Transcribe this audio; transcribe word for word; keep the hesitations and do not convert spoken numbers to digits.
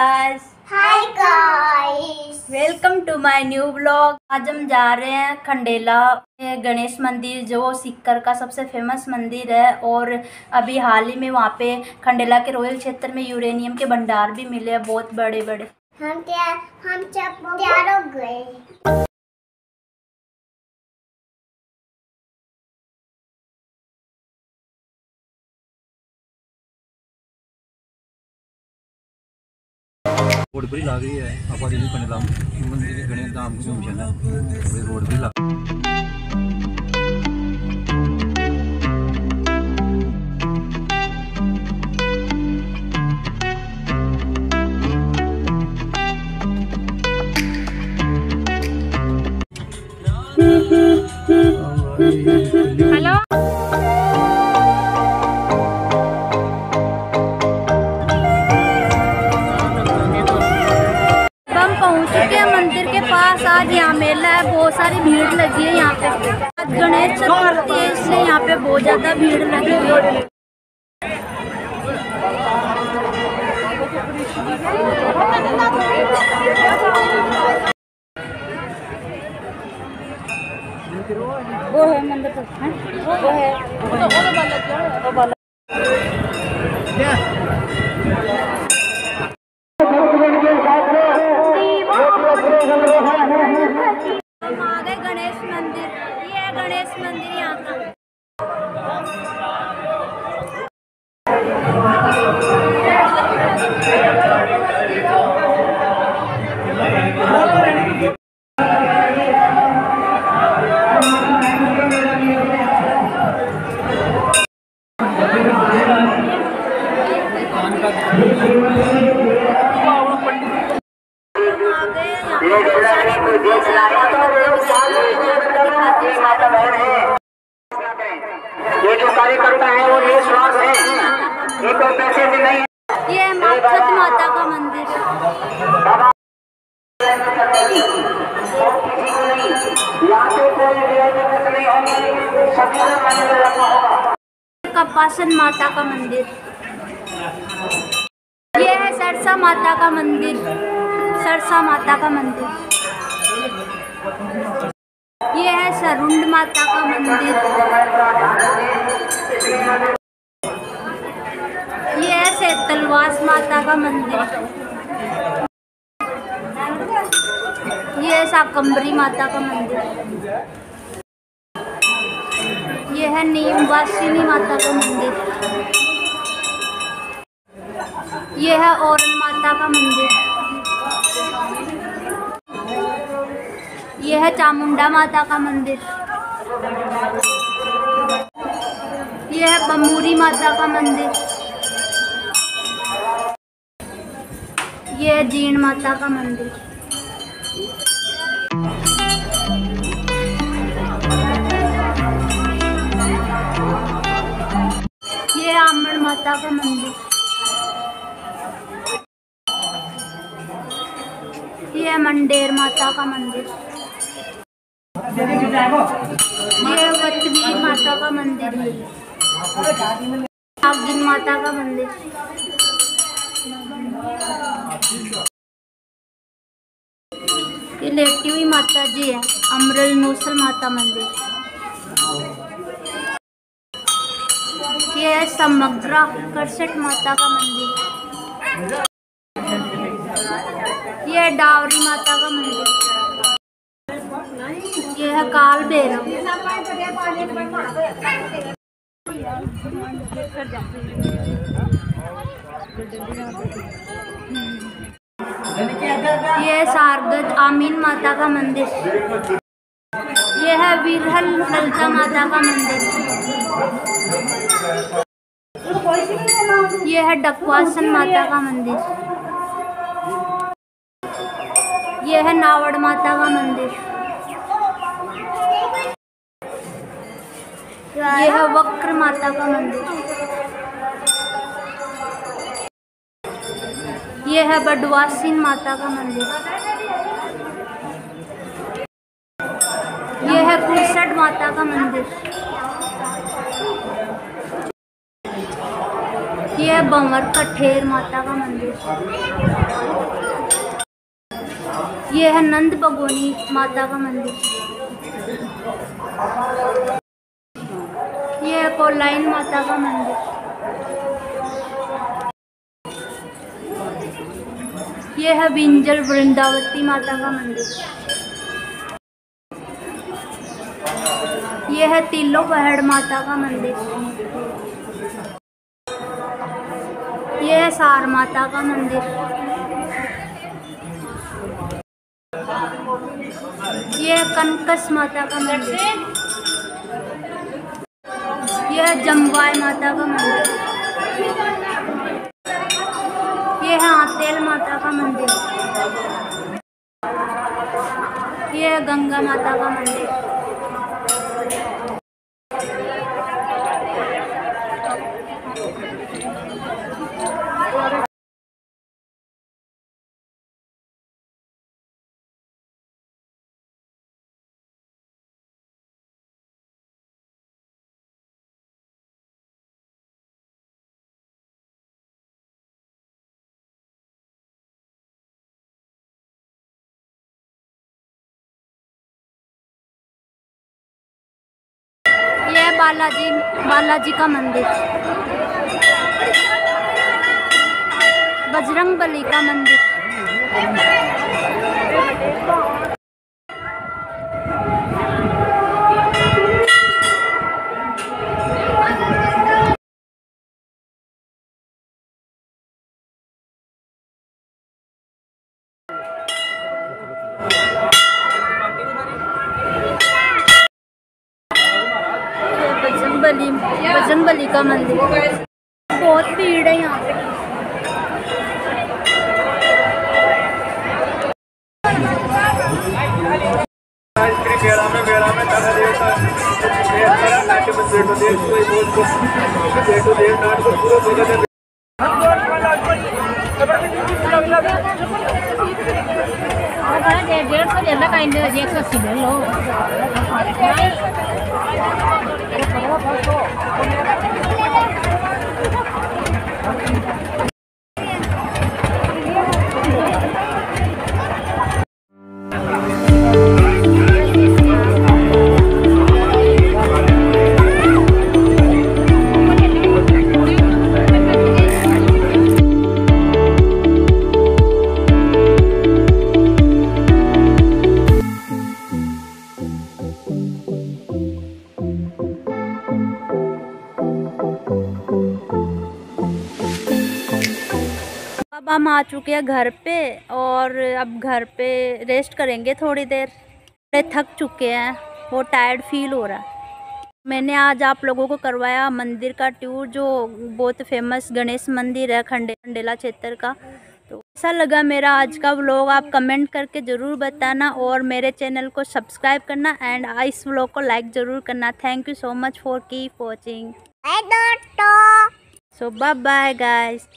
Guys. Hi guys, welcome to my new blog. आज हम जा रहे हैं खंडेला गणेश मंदिर, जो सीकर का सबसे फेमस मंदिर है। और अभी हाल ही में वहाँ पे खंडेला के रॉयल क्षेत्र में यूरेनियम के भंडार भी मिले हैं, बहुत बड़े बड़े। हम तैयार हम सब तैयार हो गए। रोड पर ही लाग रही है आप दिल्ली खंडेला मंदिर के गणेश धाम की मिशन है रोड पर ही हेलो, हम पहुंच चुके हैं मंदिर के पास। आज यहाँ मेला है, बहुत सारी भीड़ लगी है यहाँ पे। आज गणेश चतुर्थी है, इसलिए यहाँ पे बहुत ज्यादा भीड़ लगी हुई है। वो है मंदिर है, वो है वो तो वो वाला वो वाला हम आ गए गणेश मंदिर। ये है गणेश मंदिर यहाँ का। ये जो कार्यकर्ता है वो निस्वार्थ है, ये कोई पैसे से नहीं। ये है माता माता का मंदिर। कपासन माता का मंदिर। ये है सरसा माता का मंदिर। सरसा माता का मंदिर। ये है सरुंड माता का मंदिर। ये है सेतलवास माता का मंदिर। ये है शाकंभरी माता का मंदिर। ये है नीमवासिनी माता का मंदिर। ये है औरन माता का मंदिर। ये है चामुंडा माता का मंदिर। ये है बमूरी माता का मंदिर। ये है जीण माता का मंदिर। ये है आमड़ माता का मंदिर। ये है मंडेर माता का मंदिर। ये है वतवीर माता का मंदिर। नागिन माता का मंदिर। ये लेटी हुई माता जी है, अमरल नौसल माता मंदिर। ये है समग्रा करसठ माता का मंदिर। ये है डावरी माता का मंदिर। ये है काल भैरव। ये है सारगज आमीन माता का मंदिर। ये है वीरहल ललिता माता का मंदिर। ये है डकवासन माता का मंदिर। ये है नावड़ माता का मंदिर। ये है वक्र माता का मंदिर। ये है बडवासीन माता का मंदिर। ये है कुसड माता का मंदिर। ये ये बंवर कठेर माता का मंदिर। ये है नंद भगोनी माता का मंदिर। ये है कोलाइन माता का मंदिर। ये है बिंजल वृंदावती माता का मंदिर। ये है तिल्लो पहाड़ माता का मंदिर। ये है सार माता का मंदिर। ये है कनकस माता का मंदिर। ये है जमवाय माता का मंदिर। ये है आतेल माता का मंदिर। ये है गंगा माता का मंदिर। ये बालाजी बालाजी का मंदिर। बजरंग बली का मंदिर। बली बजरंग बली का मंदिर। बहुत भीड़ है यहाँ पे। डेढ़ सौ ज्यादा का एक सौ अस्सी ले लो। अब हम आ चुके हैं घर पे और अब घर पे रेस्ट करेंगे थोड़ी देर। थक चुके हैं, बहुत टायर्ड फील हो रहा है। मैंने आज आप लोगों को करवाया मंदिर का टूर, जो बहुत फेमस गणेश मंदिर है खंडे खंडेला क्षेत्र का। तो ऐसा लगा मेरा आज का व्लॉग, आप कमेंट करके ज़रूर बताना और मेरे चैनल को सब्सक्राइब करना एंड इस व्लॉग को लाइक ज़रूर करना। Thank you so much for keep watching. So bye bye guys.